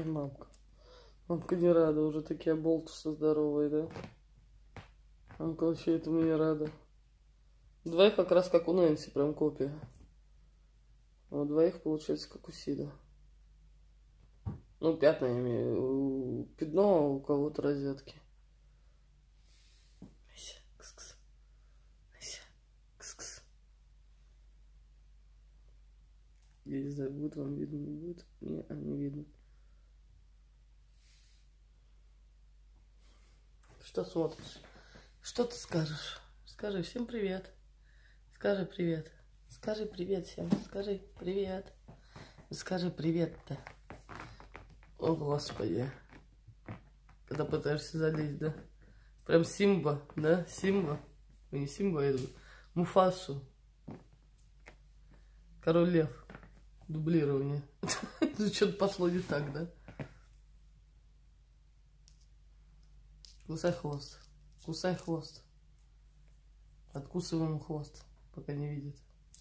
Мамка. Мамка не рада, уже такие болтусы здоровые, да? Мамка вообще этому не рада. Двоих как раз как у Нэнси, прям копия. А у двоих получается как у Сида. Ну, пятна я имею. У Пидно, у кого-то розетки. Кс-кс. Кс-кс. Я не знаю, будет вам видно, не будет? Не видно. Что смотришь? Что ты скажешь? Скажи всем привет. Скажи привет. Скажи привет всем. Скажи привет. Скажи привет-то. О, Господи. Когда пытаешься залезть, да? Прям Симба, да? Симба. Ну, не Симба, а это Муфасу. Король Лев. Дублирование. Что-то пошло не так, да? Кусай хвост. Кусай хвост. Откусывай ему хвост, пока не видит.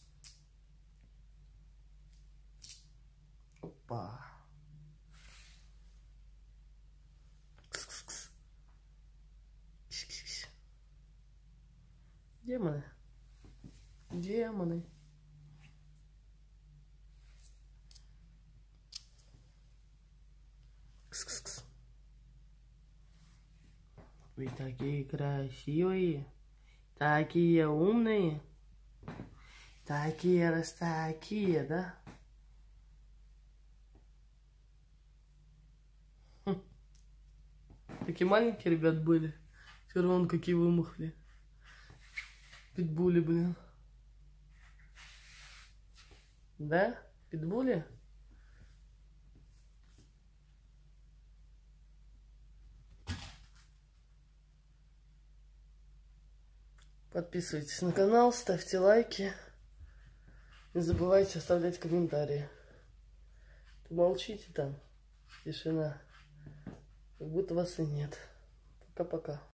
Опа. Кс-кс-кс. Кс-кс-кс. Демоны. Демоны. Кс-кс-кс. Вы такие красивые. Такие умные. Такие растакие, да? Такие маленькие ребят были. Все равно какие вымахли. Питбули, блин. Да? Питбули? Подписывайтесь на канал, ставьте лайки. Не забывайте оставлять комментарии. Молчите там. Тишина. Как будто вас и нет. Пока-пока.